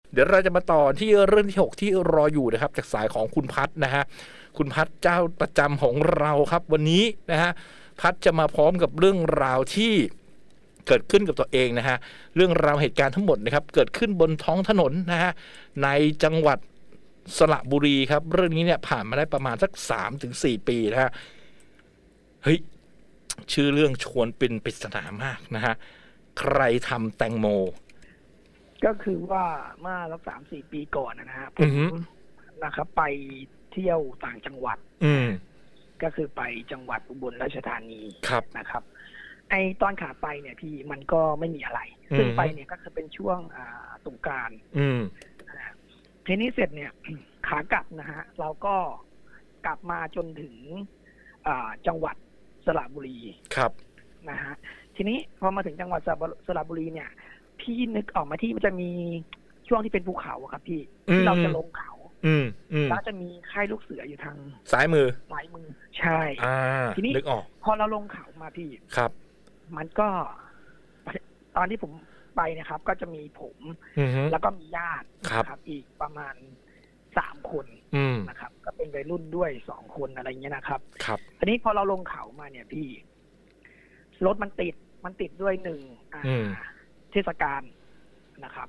เดี๋ยวเราจะมาต่อที่เรื่องที่6ที่รออยู่นะครับจากสายของคุณพัฒนะฮะคุณพัฒเจ้าประจำของเราครับวันนี้นะฮะพัฒจะมาพร้อมกับเรื่องราวที่เกิดขึ้นกับตัวเองนะฮะเรื่องราวเหตุการณ์ทั้งหมดนะครับเกิดขึ้นบนท้องถนนนะฮะในจังหวัดสระบุรีครับเรื่องนี้เนี่ยผ่านมาได้ประมาณสัก 3-4 ปีนะฮะเฮ้ยชื่อเรื่องชวนเป็นปริศนามากนะฮะใครทำแตงโมก็คือว่าเมื่อสัก3-4 ปีก่อนนะครับผมนะครับไปเที่ยวต่างจังหวัดก็คือไปจังหวัดอุบลราชธานีนะครับไอตอนขาไปเนี่ยพี่มันก็ไม่มีอะไรซึ่งไปเนี่ยก็คือเป็นช่วงสงกรานต์ทีนี้เสร็จเนี่ยขากลับนะฮะเราก็กลับมาจนถึงจังหวัดสระบุรีครับนะฮะทีนี้พอมาถึงจังหวัดสระบุรีเนี่ยพี่นึกออกมาที่มันจะมีช่วงที่เป็นภูเขาครับพี่ที่เราจะลงเขาแล้วจะมีค่ายลูกเสืออยู่ทางซ้ายมือใช่ทีนี้นึกออกพอเราลงเขามาพี่ครับมันก็ตอนที่ผมไปนะครับก็จะมีผมแล้วก็มีญาติครับอีกประมาณ3 คนนะครับก็เป็นวัยรุ่นด้วย2 คนอะไรเงี้ยนะครับทีนี้พอเราลงเขามาเนี่ยพี่รถมันติดด้วย1เทศกาลนะครับ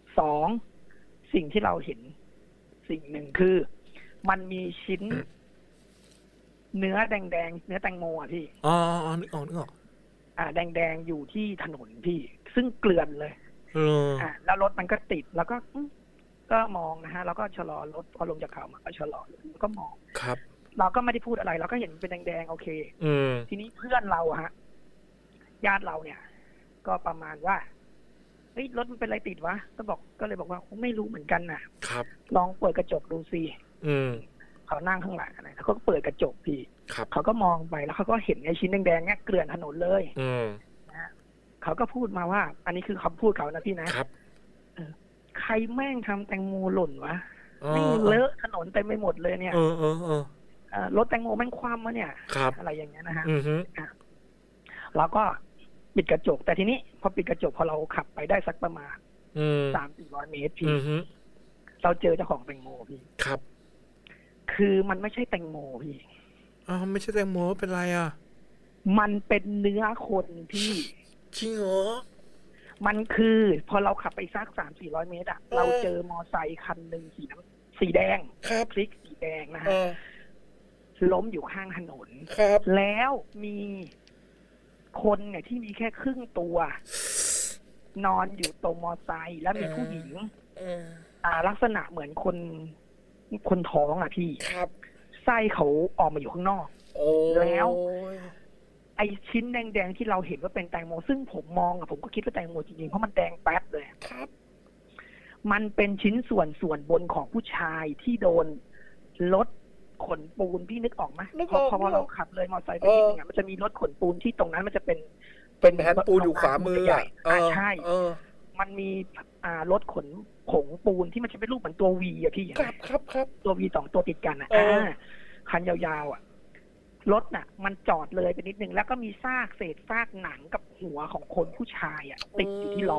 2สิ่งที่เราเห็นสิ่งหนึ่งคือมันมีชิ้นเนื้อแดงเนื้อแตงโมอ่ะพี่นึกออกแดงอยู่ที่ถนนพี่ซึ่งเกลื่อนเลยแล้วรถมันก็ติดแล้วก็มองนะฮะแล้วก็ชะลอรถพอลงจากเขามาก็ชะลอแล้วก็มองครับเราก็ไม่ได้พูดอะไรเราก็เห็นเป็นแดงโอเคทีนี้เพื่อนเราฮะญาติเราเนี่ยก็ประมาณว่ารถมันเป็นอะไรติดวะก็เลยบอกว่าไม่รู้เหมือนกันนะครับลองเปิดกระจกดูสิเขานั่งข้างหลังนะเขาก็เปิดกระจกพี่เขาก็มองไปแล้วเขาก็เห็นไอ้ชิ้นแดงๆเนี่ยเกลื่อนถนนเลยนะเขาก็พูดมาว่าอันนี้คือคำพูดเขานะพี่นะครับใครแม่งทำแตงโมหล่นวะไม่เลอะถนนเต็มไปหมดเลยเนี่ยรถแตงโมแม่งคว่ำวะเนี่ยอะไรอย่างเงี้ยนะฮะเราก็ปิดกระจกแต่ทีนี้พอปิดกระจกพอเราขับไปได้สักประมาณ300-400 เมตรพี่เราเจอเจ้าของแตงโมพี่ครับคือมันไม่ใช่แตงโมพี่ไม่ใช่แตงโมเป็นไรมันเป็นเนื้อคนพี่จริงเหรอมันคือพอเราขับไปสัก300-400 เมตรเราเจอมอไซค์คันหนึ่งสีแดงครับคลิกสีแดงนะฮะล้มอยู่ข้างถนนแล้วมีคนเนี่ยที่มีแค่ครึ่งตัวนอนอยู่ตรงมอไซค์แล้วมีผู้หญิงลักษณะเหมือนคนท้องพี่ไส้เขาออกมาอยู่ข้างนอกแล้วไอชิ้นแดงๆที่เราเห็นว่าเป็นแตงโมซึ่งผมมองผมก็คิดว่าแตงโมจริงๆเพราะมันแดงแป๊ดเลยครับมันเป็นชิ้นส่วนบนของผู้ชายที่โดนรถขนปูนพี่นึกออกไหมพอเราขับเลยมอเตอร์ไซค์ไปนิดนึงมันจะมีรถขนปูนที่ตรงนั้นมันจะเป็นแผ่นปูนอยู่ขวามือใช่มันมีรถขนผงปูนที่มันจะเป็นรูปเหมือนตัววีพี่ครับตัววี2 ตัวติดกันคันยาวๆรถมันจอดเลยไปนิดนึงแล้วก็มีเศษซากหนังกับหัวของคนผู้ชายติดอยู่ที่ล้อ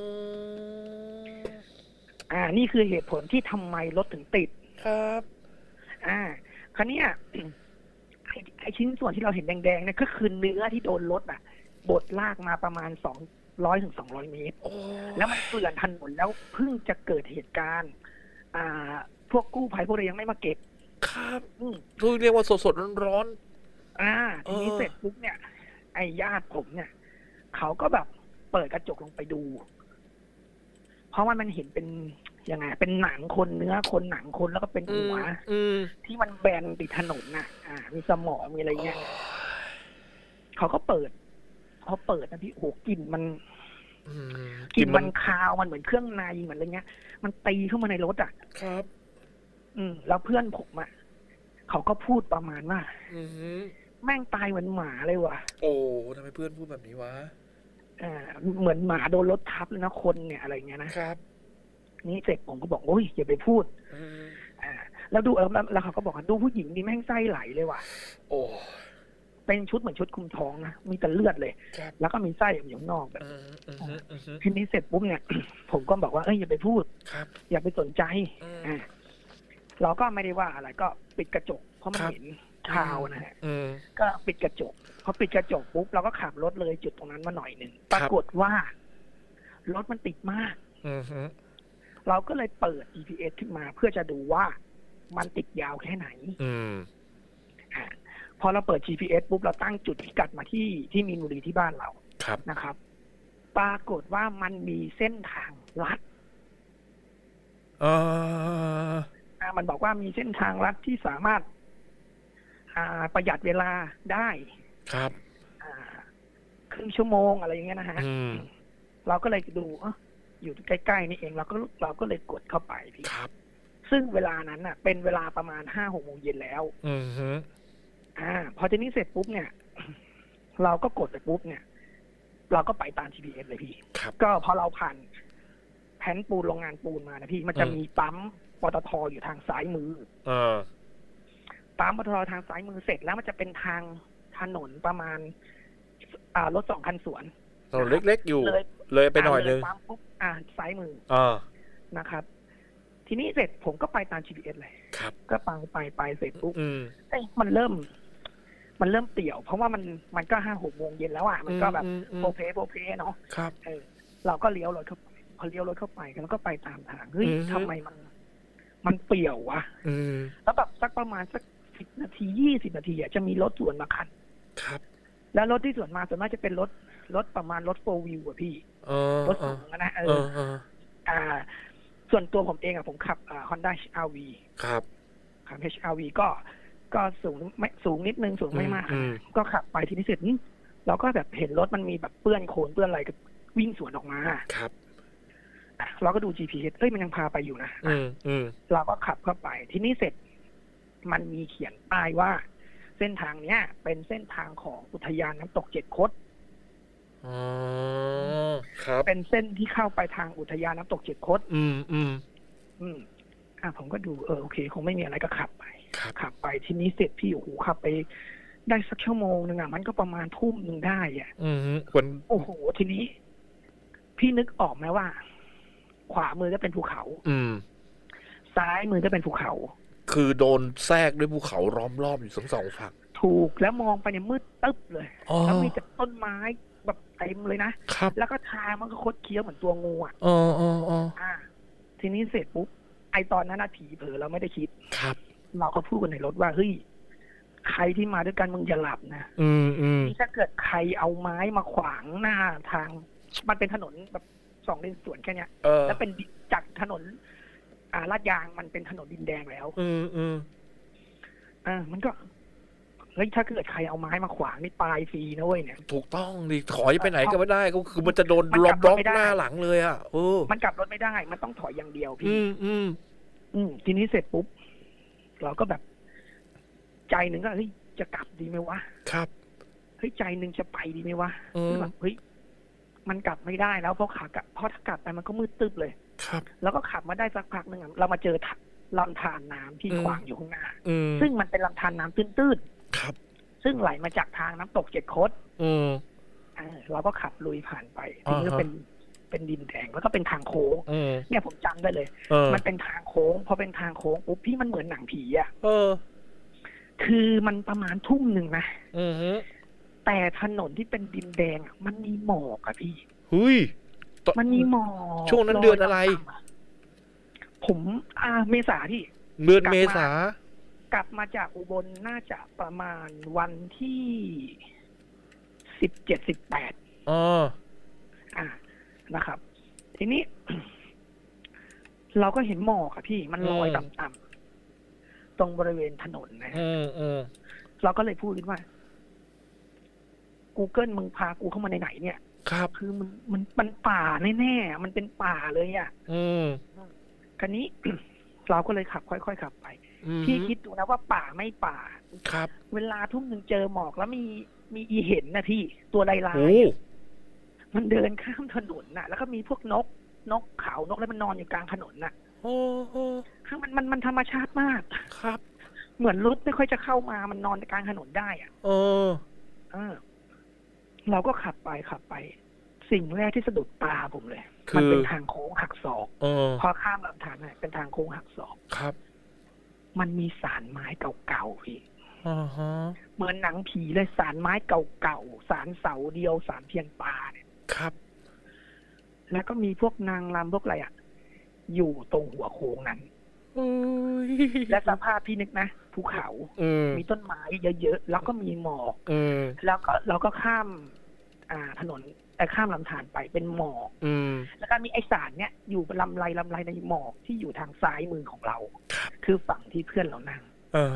นี่คือเหตุผลที่ทำไมรถถึงติดครับคราวนี้ไอชิ้นส่วนที่เราเห็นแดงๆเนี่ยก็คือเนื้อที่โดนรถบดลากมาประมาณ100-200 เมตรแล้วมันเกลื่อนถนนแล้วเพิ่งจะเกิดเหตุการณ์พวกกู้ภัยพวกเรายังไม่มาเก็บครับเรียกว่าสดๆร้อนๆทีนี้เสร็จปุ๊บเนี่ยไอ้ญาติผมเนี่ยเขาก็แบบเปิดกระจกลงไปดูเพราะว่ามันเห็นเป็นยังไงเป็นหนังคนเนื้อคนหนังคนแล้วก็เป็นหัวที่มันแบนติดถนนมีสมองมีอะไรเงี้ยเขาก็เปิดพอเปิดนะพี่กลิ่นมันคาวมันเหมือนเครื่องในเหมือนอะไรเงี้ยมันตีเข้ามาในรถครับแล้วเพื่อนผมเขาก็พูดประมาณว่าแม่งตายเหมือนหมาเลยว่ะโอ้ทำไมเพื่อนพูดแบบนี้วะเหมือนหมาโดนรถทับเลยนะคนเนี่ยอะไรเงี้ยนะครับนี่เสร็จผมก็บอกโอ้ยอย่าไปพูดแล้วดูแล้วเขาก็บอกว่าดูผู้หญิงนี่แม่งไส้ไหลเลยว่ะโอ้เป็นชุดเหมือนชุดคลุมท้องนะมีแต่เลือดเลยแล้วก็มีไส้อยู่ข้างนอกแบบทีนี้เสร็จปุ๊บเนี่ย ผมก็บอกว่าอย่าไปพูดอย่าไปสนใจเราก็ไม่ได้ว่าอะไรก็ปิดกระจกเพราะมันเห็นข่าวนะฮะก็ปิดกระจกพอปิดกระจกปุ๊บเราก็ขับรถเลยจุดตรงนั้นมาหน่อยหนึ่งปรากฏว่ารถมันติดมากเราก็เลยเปิด GPS ขึ้นมาเพื่อจะดูว่ามันติดยาวแค่ไหนพอเราเปิด GPS ปุ๊บเราตั้งจุดพิกัดมาที่มีนบุรีที่บ้านเรานะครับปรากฏว่ามันมีเส้นทางลัดมันบอกว่ามีเส้นทางลัดที่สามารถประหยัดเวลาได้ครับครึ่งชั่วโมงอะไรอย่างเงี้ยนะฮะเราก็เลยดูอยู่ใกล้ๆนี่เองเราก็เลยกดเข้าไปพี่ซึ่งเวลานั้นน่ะเป็นเวลาประมาณ5-6 โมงเย็นแล้วพอทีนี้เสร็จปุ๊บเนี่ยเราก็กดไปปุ๊บเนี่ยเราก็ไปตาม GPS เลยพี่ก็พอเราผ่านแผ่นปูนโรงงานปูนมานะพี่มันจะมีปั๊มปตทอยู่ทางซ้ายมือปั๊มปตททางซ้ายมือเสร็จแล้วมันจะเป็นทางถนนประมาณรถ2 คันสวนเล็กๆอยู่เลยไปหน่อยนึงปั๊มปุ๊บซ้ายมือนะครับทีนี้เสร็จผมก็ไปตาม GPS เลยก็ไปเสร็จปุ๊บมันเริ่มเตี่ยวเพราะว่ามันก็5-6 โมงเย็นแล้วมันก็แบบโปเพเนาะเราก็เลี้ยวรถเข้าไปพอเลี้ยวรถเข้าไปแล้วก็ไปตามทางเฮ้ยทำไมมันเปี่ยววะแล้วแบบสักประมาณสัก10 นาที20 นาทีจะมีรถสวนมาคันแล้วรถที่สวนมาส่วนมากจะเป็นรถประมาณรถ4 วิวพี่รถสูงนะส่วนตัวผมเองผมขับHonda HR-V ขับ HR-V ก็สูงนิดนึงสูงไม่มากก็ขับไปทีนี้เสร็จเราก็แบบเห็นรถมันมีแบบเปื้อนโคลนเปื้อนอะไรก็วิ่งสวนออกมาเราก็ดู GPS มันยังพาไปอยู่นะเราก็ขับเข้าไปทีนี้เสร็จมันมีเขียนป้ายว่าเส้นทางเนี้ยเป็นเส้นทางของอุทยานน้ำตก7 คดเป็นเส้นที่เข้าไปทางอุทยานน้ำตก7 คดผมก็ดูโอเคคงไม่มีอะไรก็ขับไปทีนี้เสร็จพี่โอ้โหขับไปได้สักชั่วโมงนึงมันก็ประมาณทุ่มนึงได้โอ้โหทีนี้พี่นึกออกไหมว่าขวามือก็เป็นภูเขาซ้ายมือก็เป็นภูเขาคือโดนแทรกด้วยภูเขาล้อมรอบอยู่2 ฝั่งถูกแล้วมองไปเนี่ยมืดตึ๊บเลยแล้วมีแต่ต้นไม้แบบเต็มเลยนะแล้วก็ทางมันก็คดเคี้ยวเหมือนตัวงูทีนี้เสร็จปุ๊บไอตอนนั้นผีเผลอเราไม่ได้คิดเราก็พูดกันในรถว่าเฮ้ยใครที่มาด้วยกันมึงอย่าหลับนะที่ถ้าเกิดใครเอาไม้มาขวางหน้าทางมันเป็นถนนแบบ2 เลนสวนแค่นี้แล้วเป็นจากถนนลาดยางมันเป็นถนนดินแดงแล้วมันก็เฮ้ยถ้าเกิดใครเอาไม้มาขวางนี่ตายฟรีนะเว้ยเนี่ยถูกต้องดิถอยไปไหนก็ไม่ได้ก็คือมันจะโดนบล็อกหน้าหลังเลยมันกลับรถไม่ได้มันต้องถอยอย่างเดียวพี่ทีนี้เสร็จปุ๊บเราก็แบบใจหนึ่งก็เฮ้ยจะกลับดีไหมวะเฮ้ยใจหนึ่งจะไปดีไหมวะแบบเฮ้ยมันกลับไม่ได้แล้วเพราะถ้ากลับไปมันก็มืดตึ๊บเลยแล้วก็ขับมาได้สักพักหนึ่งเรามาเจอลำธารน้ำที่ขวางอยู่ข้างหน้าซึ่งมันเป็นลำธารน้ำตื้นๆซึ่งไหลมาจากทางน้ำตก7 คดเราก็ขับลุยผ่านไปทีนี้ก็เป็นดินแดงแล้วก็เป็นทางโค้งเนี่ยผมจำได้เลยมันเป็นทางโค้งพอเป็นทางโค้งปุ๊บพี่มันเหมือนหนังผีคือมันประมาณทุ่มนึงนะแต่ถนนที่เป็นดินแดงมันมีหมอกพี่มันมีหมอกช่วงนั้นเดือนอะไรผมเมษาที่เดือนเมษากลับมาจากอุบลน่าจะประมาณวันที่17-18นะครับทีนี้ เราก็เห็นหมอกพี่มันลอยต่ำๆตรงบริเวณถนนนะเราก็เลยพูดขึ้นว่า Google มึงพากูเข้ามาในไหนเนี่ยคือมันป่าแน่ๆมันเป็นป่าเลยคราวนี้ เราก็เลยขับค่อยๆขับไปพี่คิดดูนะว่าป่าไม่ป่าเวลาทุ่มนึงเจอหมอกแล้วมีอีเห็นนะพี่ตัวลายๆมันเดินข้ามถนนน่ะแล้วก็มีพวกนกเขานกแล้วมันนอนอยู่กลางถนนน่ะคือมันธรรมชาติมากเหมือนรถไม่ค่อยจะเข้ามามันนอนกลางถนนได้เราก็ขับไปสิ่งแรกที่สะดุดตาผมเลยมันเป็นทางโค้งหักศอกพอข้ามลำธารเนี่ยเป็นทางโค้งหักศอกครับมันมีศาลไม้เก่าๆพี่เหมือนหนังผีเลยศาลไม้เก่าๆศาลเสาเดียวศาลเพียงตาเนี่ยครับแล้วก็มีพวกนางรำพวกอะไรอยู่ตรงหัวโค้งนั้นและสภาพพี่นึกนะภูเขามีต้นไม้เยอะๆแล้วก็มีหมอกแล้วก็เราก็ข้ามถนนข้ามลำธารไปเป็นหมอกแล้วก็มีไอสารเนี้ยอยู่ลำไรในหมอกที่อยู่ทางซ้ายมือของเราคือฝั่งที่เพื่อนเรานั่ง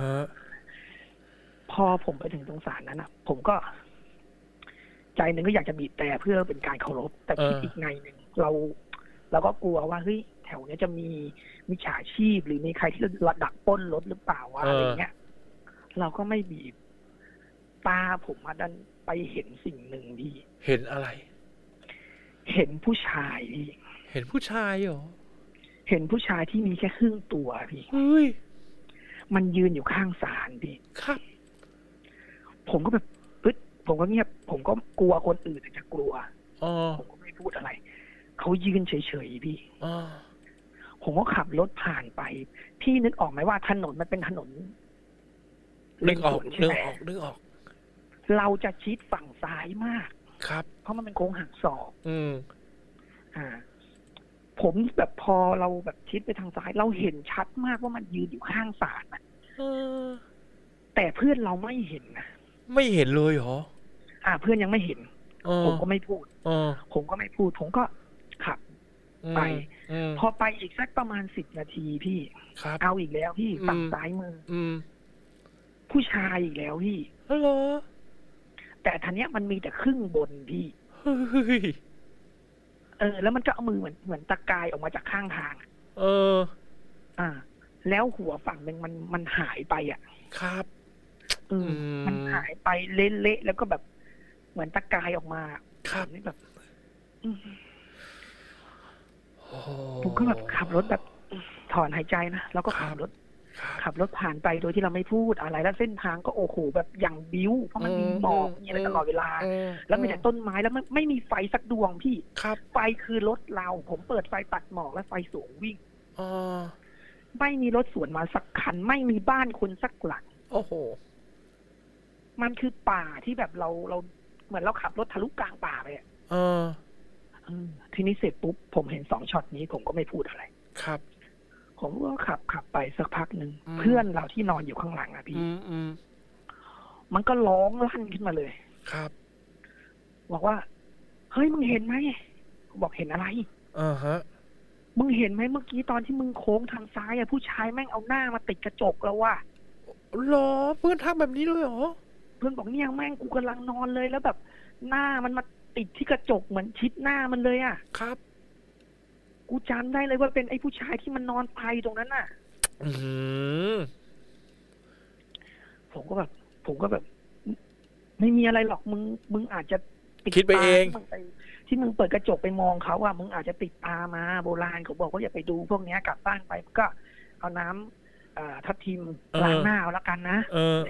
พอผมไปถึงตรงศาลนั้นผมก็ใจหนึ่งก็อยากจะบีบแต่เพื่อเป็นการเคารพแต่คิดอีกในหนึ่งเราก็กลัวว่าเฮ้ยแถวนี้จะมีมิจฉาชีพหรือมีใครที่ดักปล้นรถหรือเปล่าวะอะไรเงี้ยเราก็ไม่บีบตาผมดันไปเห็นสิ่งหนึ่งพี่เห็นอะไรเห็นผู้ชายพี่เห็นผู้ชายเหรอเห็นผู้ชายที่มีแค่ครึ่งตัวพี่เฮ้ยมันยืนอยู่ข้างศาลพี่ครับผมก็แบบผมก็เงียบผมก็กลัวคนอื่นจะกลัวผมก็ไม่พูดอะไรเขายืนเฉยๆพี่ผมก็ขับรถผ่านไปพี่นึกออกไหมว่าถนนมันเป็นถนนนึกออกเราจะชิดฝั่งซ้ายมากครับเพราะมันเป็นโค้งหักศอกผมแบบพอเราแบบชิดไปทางซ้ายเราเห็นชัดมากว่ามันยืนอยู่ข้างศาลแต่เพื่อนเราไม่เห็นนะไม่เห็นเลยเหรอเพื่อนยังไม่เห็นผมก็ไม่พูดผมก็ขับไปพอไปอีกสักประมาณ10 นาทีพี่เอาอีกแล้วพี่ฝั่งซ้ายมือผู้ชายอีกแล้วพี่เหรอแต่ทันเนี้ยมันมีแต่ครึ่งบนพี่แล้วมันก็เอามือเหมือนตะกายออกมาจากข้างทางแล้วหัวฝั่งหนึ่งมันหายไปครับมันหายไปเละๆแล้วก็แบบเหมือนตะกายออกมาครับนี่แบบผมก็แบบขับรถแบบถอนหายใจนะแล้วก็ขับรถผ่านไปโดยที่เราไม่พูดอะไรแล้วเส้นทางก็โอ้โหแบบอย่างบิ้วเพราะมันมีหมอกมีอะไรตลอดเวลาแล้วมีแต่ต้นไม้แล้วไม่มีไฟสักดวงพี่ไฟคือรถเราผมเปิดไฟตัดหมอกและไฟสูงวิ่งไม่มีรถสวนมาสักคันไม่มีบ้านคนสักหลังโอ้โหมันคือป่าที่แบบเราเหมือนเราขับรถทะลุกลางป่าไปทีนี้เสร็จปุ๊บผมเห็น2 ช็อตนี้ผมก็ไม่พูดอะไรครับผมก็ขับไปสักพักหนึ่งเพื่อนเราที่นอนอยู่ข้างหลังพี่มันก็ร้องลั่นขึ้นมาเลยครับบอกว่าเฮ้ยมึงเห็นไหมบอกเห็นอะไรมึงเห็นไหมเมื่อกี้ตอนที่มึงโค้งทางซ้ายผู้ชายแม่งเอาหน้ามาติดกระจกแล้วว่ะหรอเพื่อนทำแบบนี้เลยเหรอเพื่อนบอกเนี่ยแม่งกูกำลังนอนเลยแล้วแบบหน้ามันมาติดที่กระจกเหมือนชิดหน้ามันเลยครับกูจำได้เลยว่าเป็นไอ้ผู้ชายที่มันนอนตายตรงนั้นผมก็แบบไม่มีอะไรหรอกมึงอาจจะคิดไปเองที่มึงเปิดกระจกไปมองเขามึงอาจจะติดตามาโบราณเขาบอกว่าอย่าไปดูพวกนี้กลับบ้านไปก็เอาน้ำทับทิมล้างหน้าเอาละกันนะ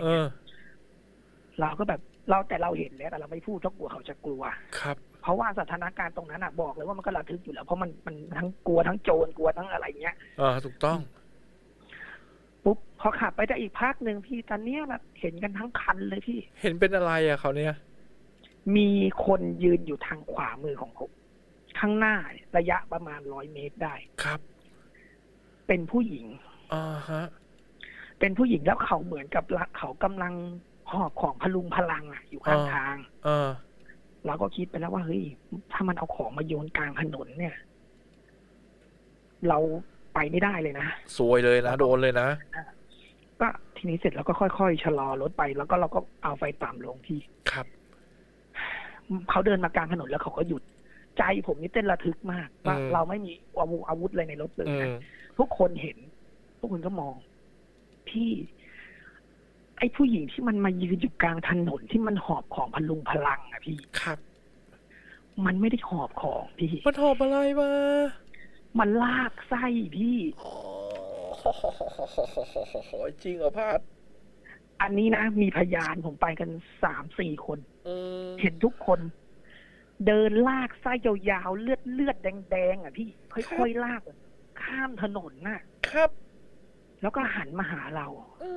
เราก็แบบแต่เราเห็นแล้วแต่เราไม่พูดเพราะกลัวเขาจะกลัวครับเพราะว่าสถานการณ์ตรงนั้นบอกเลยว่ามันก็ระทึกอยู่แล้วเพราะมันทั้งกลัวทั้งโจรกลัวทั้งอะไรเงี้ยถูกต้องปุ๊บพอขับไปได้อีกพักหนึ่งพี่ตอนเนี้ยแบบเห็นกันทั้งคันเลยพี่เห็นเป็นอะไรเขาเนี่ยมีคนยืนอยู่ทางขวามือของผมข้างหน้าระยะประมาณ100 เมตรได้ครับเป็นผู้หญิงเป็นผู้หญิงแล้วเขาเหมือนกับเขากำลังหอบของพลุงพลังอยู่ข้างทางเราก็คิดไปแล้วว่าเฮ้ยถ้ามันเอาของมาโยนกลางถนนเนี่ยเราไปไม่ได้เลยนะซวยเลยนะโดนเลยนะก็ทีนี้เสร็จแล้วก็ค่อยๆชะลอรถไปแล้วก็เราก็เอาไฟต่ำลงที่ครับเขาเดินมากลางถนนแล้วเขาก็หยุดใจผมนี่เต้นระทึกมากว่าเราไม่มีอาวุธอะไรในรถเลยนะทุกคนเห็นทุกคนก็มองพี่ไอ้ผู้หญิงที่มันมายืนอยู่กลางถนนที่มันหอบของพลุงพลังพี่ครับมันไม่ได้หอบของพี่มันหอบอะไรมามันลากไส้พี่จริงเหรอพัดอันนี้นะมีพยานผมไปกัน3-4 คนเห็นทุกคน เดินลากไส้ยาวๆเลือดแดงๆอ่ะพี่ค่อยๆลากข้ามถนนน่ะครับแล้วก็หันมาหาเรา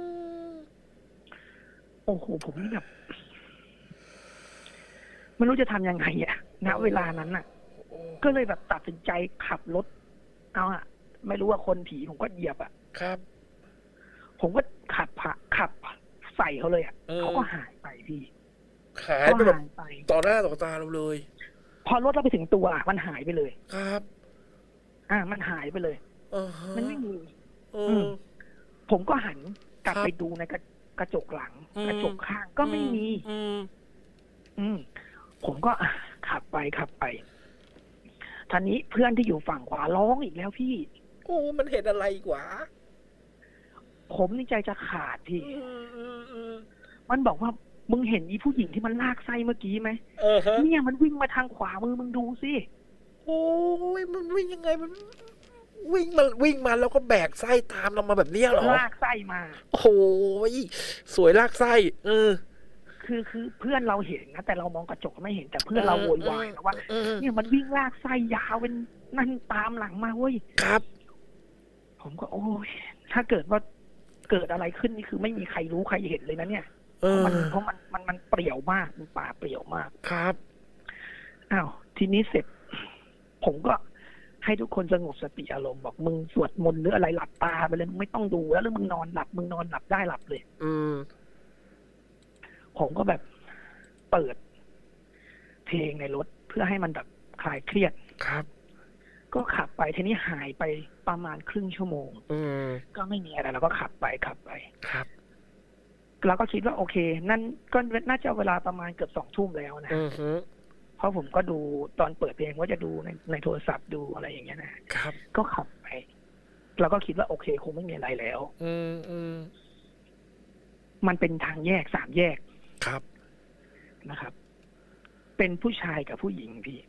โอ้โหผมนี่แบบไม่รู้จะทำยังไงอ่ะณเวลานั้นน่ะก็เลยแบบตัดสินใจขับรถเอาอ่ะไม่รู้ว่าคนผีผมก็เหยียบอ่ะครับผมก็ขับใส่เขาเลยอ่ะเขาก็หายไปพี่หายไปแบบต่อหน้าต่อตาเราเลยพอรถเราไปถึงตัวมันหายไปเลยครับมันหายไปเลยมันไม่มีผมก็หันกลับไปดูในกระจกหลังกระจกข้างก็ไม่มีผมก็ขับไปท่านี้เพื่อนที่อยู่ฝั่งขวาร้องอีกแล้วพี่โอ้มันเห็นอะไรกว่าผมในใจจะขาดพี่มันบอกว่ามึงเห็นอีผู้หญิงที่มันลากไส้เมื่อกี้ไหมเนี่ยมันวิ่งมาทางขวามือมึงดูสิโอ้ยมันวิ่งยังไงมันวิ่งมาแล้วก็แบกไส้ตามเรามาแบบนี้เหรอลากไส้มาโอ้ยสวยลากไส้คือเพื่อนเราเห็นนะแต่เรามองกระจกไม่เห็นแต่เพื่อนเราโวยวายนะว่าเนี่ยมันวิ่งลากไส้ยาวเป็นนั่นตามหลังมาเว้ยครับผมก็โอ้ยถ้าเกิดว่าเกิดอะไรขึ้นนี่คือไม่มีใครรู้ใครเห็นเลยนะเนี่ยเพราะมันเปรี่ยวมากมันป่าเปรี่ยวมากครับอ้าวทีนี้เสร็จผมก็ให้ทุกคนสงบสติอารมณ์บอกมึงสวดมนต์หรืออะไรหลับตาไปเลยมึงไม่ต้องดูแล้วมึงนอนหลับได้หลับเลยผมก็แบบเปิดเพลงในรถเพื่อให้มันแบบคลายเครียดครับก็ขับไปทีนี้หายไปประมาณครึ่งชั่วโมงก็ไม่มีอะไรแล้วก็ขับไปครับเราก็คิดว่าโอเคนั่นก็น่าจะเวลาประมาณเกือบ20:00 นแล้วนะเพราะผมก็ดูตอนเปิดเพลงว่าจะดูในโทรศัพท์ดูอะไรอย่างเงี้ยนะครับก็ขับไปเราก็คิดว่าโอเคคงไม่มีอะไรแล้วมันเป็นทางแยก3 แยกครับนะครับเป็นผู้ชายกับผู้หญิงพี่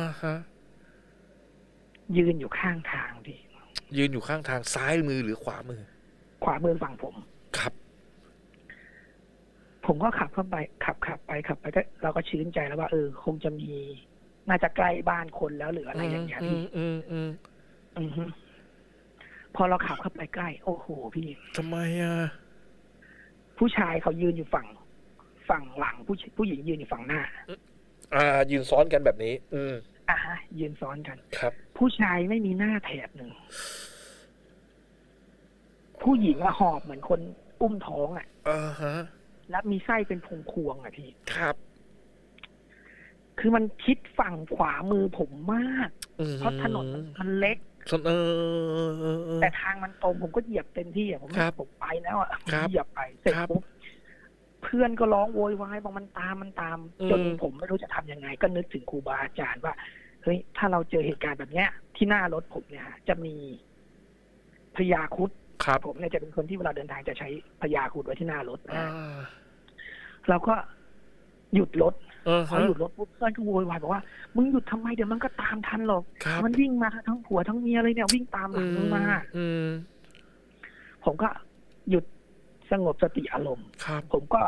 ยืนอยู่ข้างทางพี่ยืนอยู่ข้างทางซ้ายมือหรือขวามือฝั่งผมครับผมก็ขับเข้าไปขับไปก็เราก็ชื่นใจแล้วว่าคงจะมีน่าจะใกล้บ้านคนแล้วหรืออะไรอย่างเงี้ยพี่พอเราขับเข้าไปใกล้โอ้โหพี่ทำไมผู้ชายเขายืนอยู่ฝั่งหลังผู้หญิงยืนอยู่ฝั่งหน้ายืนซ้อนกันแบบนี้ยืนซ้อนกันครับผู้ชายไม่มีหน้าแถบหนึ่งผู้หญิงหอบเหมือนคนอุ้มท้องแล้วมีไส้เป็นพวงพี่ครับคือมันคิดฝั่งขวามือผมมากเพราะถนนมันเล็กแต่ทางมันตรงผมก็เหยียบเต็มที่ผมไปแล้วเหยียบไปเสร็จปุ๊บเพื่อนก็ร้องโวยวายบอกมันตามจนผมไม่รู้จะทำยังไงก็นึกถึงครูบาอาจารย์ว่าเฮ้ยถ้าเราเจอเหตุการณ์แบบเนี้ยที่หน้ารถผมเนี่ยจะมีพญาครุฑผมเนี่ยจะเป็นคนที่เวลาเดินทางจะใช้พญาครุฑไว้ที่หน้ารถเราก็หยุดรถพอหยุดรถปุ๊บเพื่อนก็โวยวายบอกว่ามึงหยุดทำไมเดี๋ยวมันก็ตามทันหรอกมันวิ่งมาทั้งผัวทั้งเมียเลยเนี่ยวิ่งตามหลังมึงมาผมก็หยุดสงบสติอารมณ์ผมก็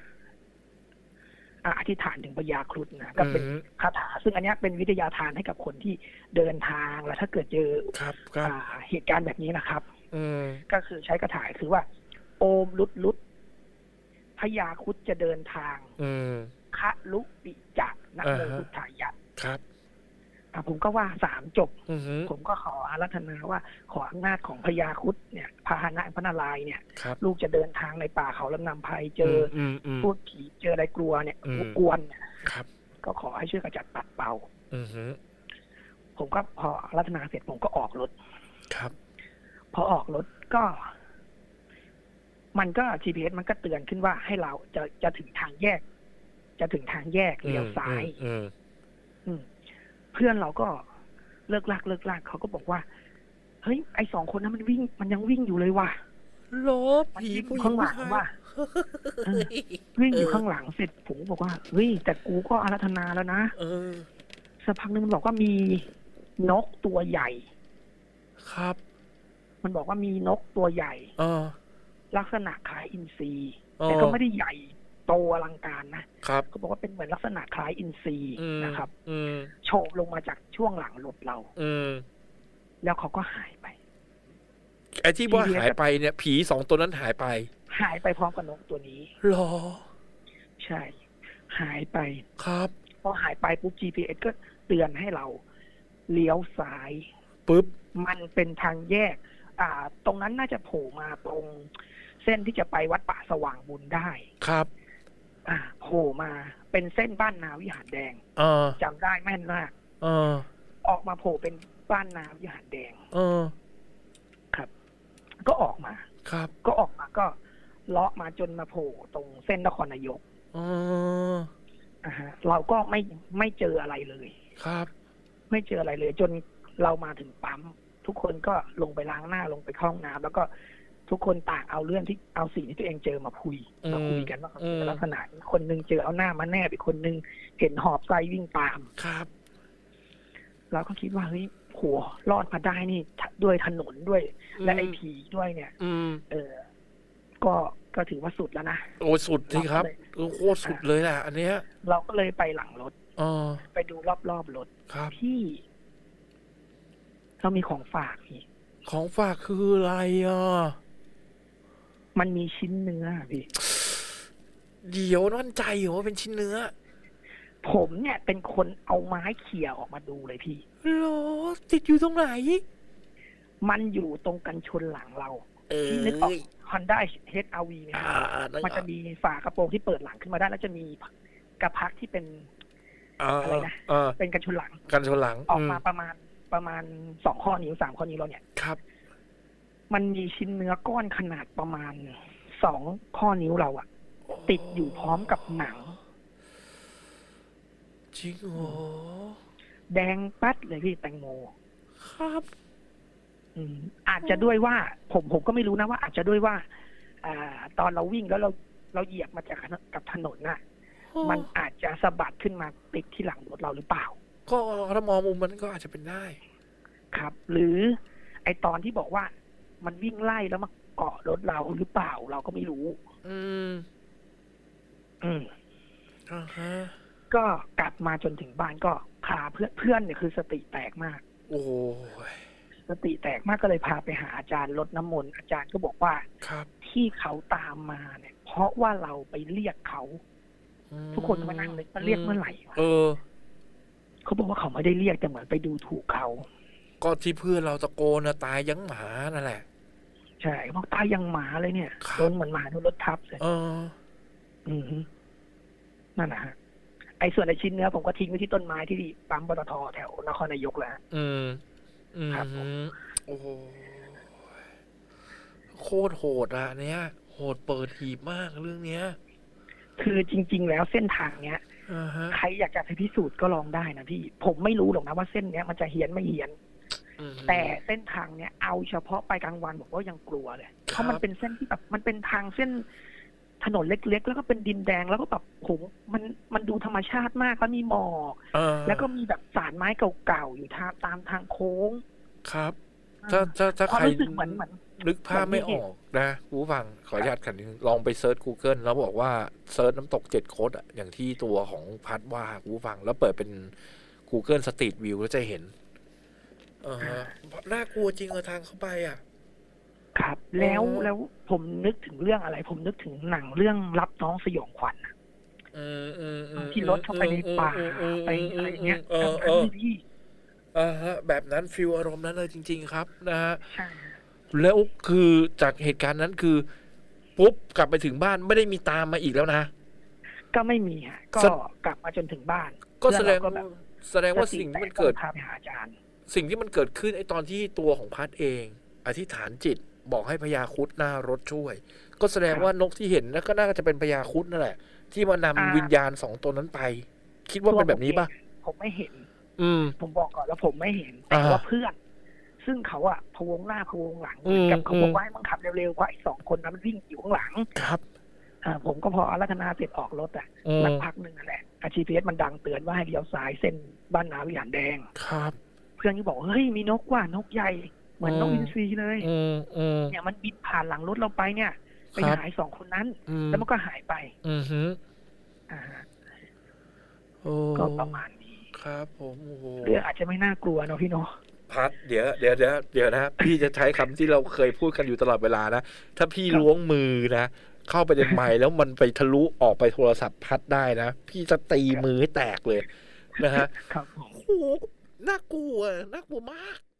อธิษฐานถึงพญาครุฑนะก็เป็นคาถาซึ่งอันนี้เป็นวิทยาทานให้กับคนที่เดินทางแล้วถ้าเกิดเจอเหตุการณ์แบบนี้นะครับก็คือใช้คาถาคือว่าโอมลุดพญาครุฑจะเดินทางคะลุปิจักนะโมพุทธายะครับผมก็ว่า3 จบผมก็ขออาราธนาว่าขออำนาจของพญาครุฑเนี่ยพาหนะพระนารายณ์เนี่ยลูกจะเดินทางในป่าเขาลำนำไพรเจอพวกผีเจออะไรกลัวเนี่ยกวนก็ขอให้ช่วยกระจัดปัดเป่าผมก็พออาราธนาเสร็จผมก็ออกรถครับพอออกรถก็มันก็ GPS มันก็เตือนขึ้นว่าให้เราจะถึงทางแยกเลี้ยวซ้ายเพื่อนเราก็เลิกลากเขาก็บอกว่าเฮ้ยไอ้2 คนนั้นมันยังวิ่งอยู่เลยว่ะผีผู้หญิงข้างหลังว่ะวิ่งอยู่ข้างหลังเสร็จผมบอกว่าเฮ้ยแต่กูก็อาราธนาแล้วนะสักพักนึงมันบอกว่ามีนกตัวใหญ่ครับมันบอกว่ามีนกตัวใหญ่ลักษณะคล้ายอินทรีแต่ก็ไม่ได้ใหญ่โตอลังการนะครับเขาบอกว่าเป็นเหมือนลักษณะคล้ายอินทรีนะครับโฉบลงมาจากช่วงหลังรถเราแล้วเขาก็หายไปไอ้ที่ว่าหายไปเนี่ยผีสองตัวนั้นหายไปพร้อมกับนกตัวนี้หรอใช่หายไปครับพอหายไปปุ๊บ GPS ก็เตือนให้เราเลี้ยวซ้ายปุ๊บมันเป็นทางแยกตรงนั้นน่าจะโผล่มาตรงเส้นที่จะไปวัดป่าสว่างบุญได้ครับโผล่มาเป็นเส้นบ้านนาวิหารแดงจำได้แม่นมากออกมาโผล่เป็นบ้านนาวิหารแดงครับก็ออกมาครับก็ออกมาก็เลาะมาจนมาโผล่ตรงเส้นนครนายกเราก็ไม่เจออะไรเลยครับไม่เจออะไรเลยจนเรามาถึงปั๊มทุกคนก็ลงไปล้างหน้าลงไปเข้าห้องน้ำแล้วก็ทุกคนต่างเอาสิ่งที่ตัวเองเจอมาคุยกันว่าลักษณะคนนึงเจอเอาหน้ามาแนบอีกคนนึงเห็นหอบไส้วิ่งตามครับเราก็คิดว่าเฮ้ยโหรอดมาได้นี่ด้วยถนนด้วยและไอ้ผีด้วยเนี่ยก็ถือว่าสุดแล้วนะโอ้สุดที่ครับโคตรสุดเลยแหละอันเนี้ยเราก็เลยไปหลังรถไปดูรอบรถที่เรามีของฝากพี่ของฝากคืออะไรมันมีชิ้นเนื้อพี่เดี๋ยวมั่นใจเหรอว่าเป็นชิ้นเนื้อผมเนี่ยเป็นคนเอาไม้เขี่ยออกมาดูเลยพี่โลติดอยู่ตรงไหนมันอยู่ตรงกันชนหลังเราที่นึกออก Honda HR-V เนี่ยมันจะมีฝากระโปรงที่เปิดหลังขึ้นมาได้แล้วจะมีกระพักที่เป็นอะไรนะเป็นกันชนหลังออกมาประมาณ2 ข้อนิ้ว3 ข้อนิ้วเราเนี่ยครับมันมีชิ้นเนื้อก้อนขนาดประมาณ2 ข้อนิ้วเราอะติดอยู่พร้อมกับหนังจริงเหรอแดงปัดเลยพี่แตงโมครับอาจจะด้วยว่าผมก็ไม่รู้นะว่าอาจจะด้วยว่าตอนเราวิ่งแล้วเราเหยียบมาจากกับถนนน่ะมันอาจจะสะบัดขึ้นมาติดที่หลังรถเราหรือเปล่าก็ถ้ามองมุมมันก็อาจจะเป็นได้ครับหรือไอตอนที่บอกว่ามันวิ่งไล่แล้วมาเกาะรถเราหรือเปล่าเราก็ไม่รู้ก็กลับมาจนถึงบ้านก็พาเพื่อนเนี่ยคือสติแตกมากโอ้สติแตกมากก็เลยพาไปหาอาจารย์รดน้ำมนต์อาจารย์ก็บอกว่าที่เขาตามมาเนี่ยเพราะว่าเราไปเรียกเขาทุกคนมานั่งเลยมาเรียกเมื่อไหร่เขาบอกว่าเขาไม่ได้เรียกแต่เหมือนไปดูถูกเขาก็ที่เพื่อนเราตะโกนนะตายยังหมานั่นแหละใช่บอกตายยังหมาเลยเนี่ยโดนเหมือนหมาโดนรถทับเลยนั่นนะฮะไอ้ส่วนในชิ้นเนื้อผมก็ทิ้งไว้ที่ต้นไม้ที่ปั๊มปตท.แถวนครนายกแล้วครับโอ้โหโคตรโหดอ่ะเนี้ยโหดเปิดหีบมากเรื่องเนี้ยคือจริงๆแล้วเส้นทางเนี้ยใครอยากจะไปพิสูจน์ก็ลองได้นะพี่ผมไม่รู้หรอกนะว่าเส้นเนี้ยมันจะเฮี้ยนไม่เฮี้ยนแต่เส้นทางเนี้ยเอาเฉพาะไปกลางวันบอกว่ายังกลัวเลยเพราะมันเป็นเส้นที่แบบมันเป็นทางเส้นถนนเล็กๆแล้วก็เป็นดินแดงแล้วก็แบบโหมันดูธรรมชาติมากแล้วมีหมอกแล้วก็มีแบบสารไม้เก่าๆอยู่ตามทางโค้งครับถ้าใครนึกภาพไม่ออกนะผู้ฟังขออนุญาตกันลองไปเซิร์ช Google แล้วบอกว่าเซิร์ชน้ำตก7 โคตรอ่ะอย่างที่ตัวของพัดว่าผู้ฟังแล้วเปิดเป็น Google Street View แล้วจะเห็นน่ากลัวจริงทางเข้าไปอ่ะครับแล้วผมนึกถึงเรื่องอะไรผมนึกถึงหนังเรื่องรับน้องสยองขวัญที่รถเข้าไปในป่าไปอะไรเงี้ยพี่แบบนั้นฟีลอารมณ์นั้นเลยจริงๆครับนะฮะแล้วคือจากเหตุการณ์นั้นคือปุ๊บกลับไปถึงบ้านไม่ได้มีตามมาอีกแล้วนะก็ไม่มีฮะก็กลับมาจนถึงบ้านก็แสดงว่าสิ่งที่มันเกิดสิ่งที่มันเกิดขึ้นไอ้ตอนที่ตัวของพัดเองอธิษฐานจิตบอกให้พญาครุฑหน้ารถช่วยก็แสดงว่านกที่เห็นนั่นก็น่าจะเป็นพญาครุฑนั่นแหละที่มานำวิญญาณ2 ตัวนั้นไปคิดว่าเป็นแบบนี้ป่ะผมไม่เห็นผมบอกก่อนแล้วผมไม่เห็นแต่ว่าเพื่อนซึ่งเขาอะพะวงหน้าพะวงหลังกับเขาบอกว่าให้มันขับเร็วๆเพราะไอ้2 คนนั้นมันวิ่งอยู่ข้างหลังครับผมก็พออารัธนาเสร็จออกรถอะสักพักหนึ่งนั่นแหละGPS มันดังเตือนว่าให้เลี้ยวซ้ายเส้นบ้านนาวิหารแดงครับเพื่อนก็บอกเฮ้ยมีนกว่านกใหญ่เหมือนนกอินทรีเลยเนี่ยมันบินผ่านหลังรถเราไปเนี่ยไปหาย2 คนนั้นแล้วมันก็หายไปก็ประมาณนี้ครับผมโอ้โหเรื่องอาจจะไม่น่ากลัวเนาะพี่เนาะพัดเดี๋ยวนะพี่จะใช้คำที่เราเคยพูดกันอยู่ตลอดเวลานะถ้าพี่ล้วงมือนะเข้าไปในไมค์แล้วมันไปทะลุออกไปโทรศัพท์พัดได้นะพี่จะตีมือให้แตกเลยนะฮะครับโอ้โหน่ากลัวมาก